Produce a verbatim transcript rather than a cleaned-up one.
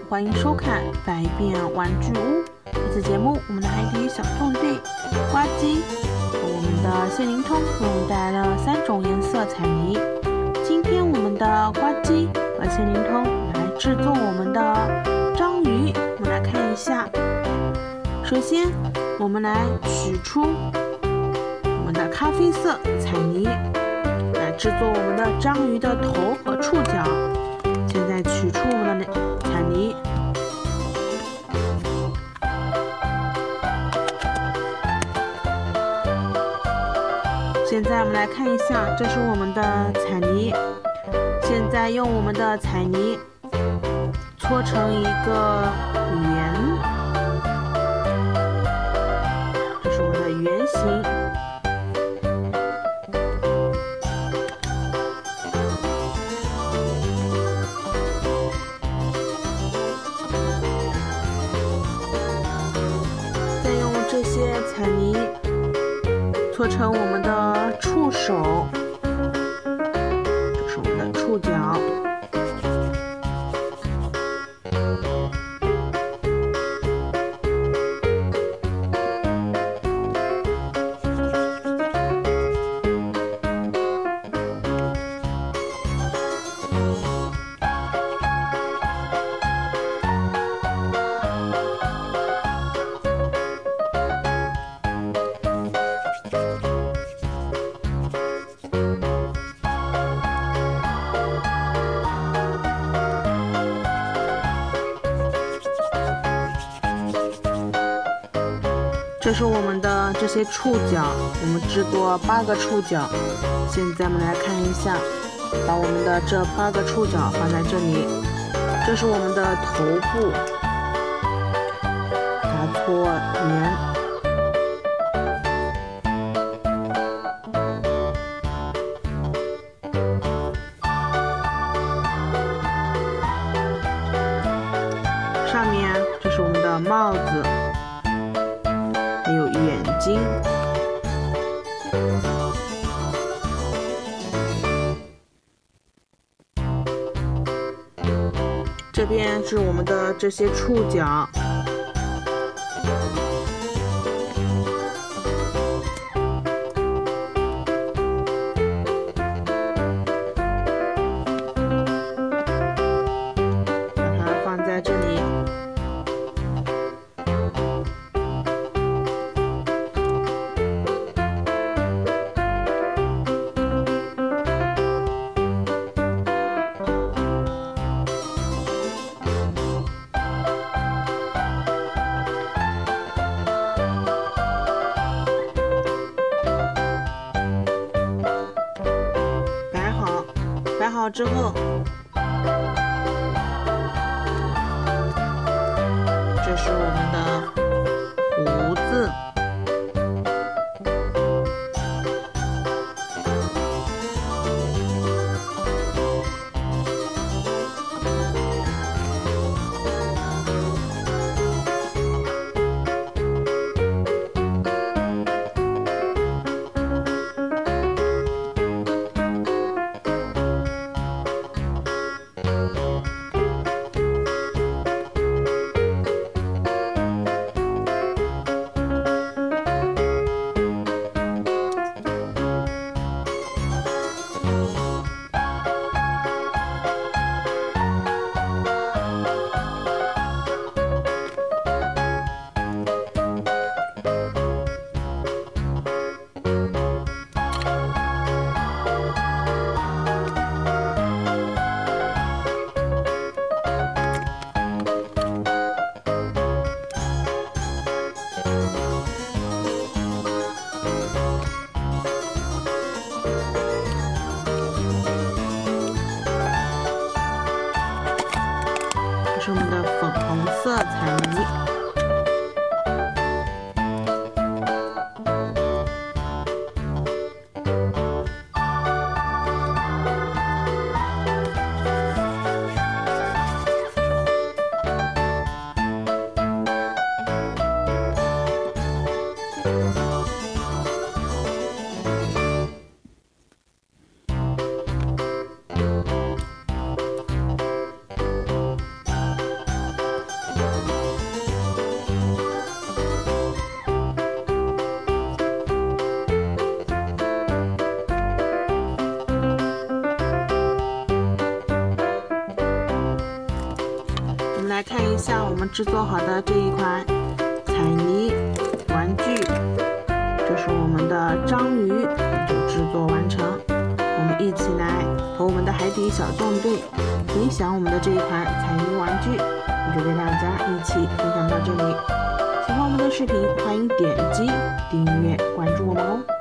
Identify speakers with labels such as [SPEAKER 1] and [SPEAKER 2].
[SPEAKER 1] 欢迎收看《百变玩具屋》。这次节目，我们的海底小纵队呱唧和我们的谢灵通为我们带来了三种颜色彩泥。今天我们的呱唧和谢灵通来制作我们的章鱼，我们来看一下。首先，我们来取出我们的咖啡色彩泥，来制作我们的章鱼的头和触角。现在取出我们的彩泥，现在我们来看一下，这是我们的彩泥。现在用我们的彩泥搓成一个圆，这是我们的圆形。再用这些彩泥搓成我们的触手，这是我们的触角。这是我们的这些触角，我们制作八个触角。现在我们来看一下，把我们的这八个触角放在这里。这是我们的头部，把它搓圆。上面这是我们的帽子。还有眼睛，这边是我们的这些触角，把它放在这里。摆好之后，这是我们的胡子，这是我们的粉红色彩泥。 们来看一下我们制作好的这一款彩泥玩具，这是我们的章鱼就制作完成。我们一起来和我们的海底小纵队分享我们的这一款彩泥玩具，我就给大家一起分享到这里。喜欢我们的视频，欢迎点击订阅关注我们哦。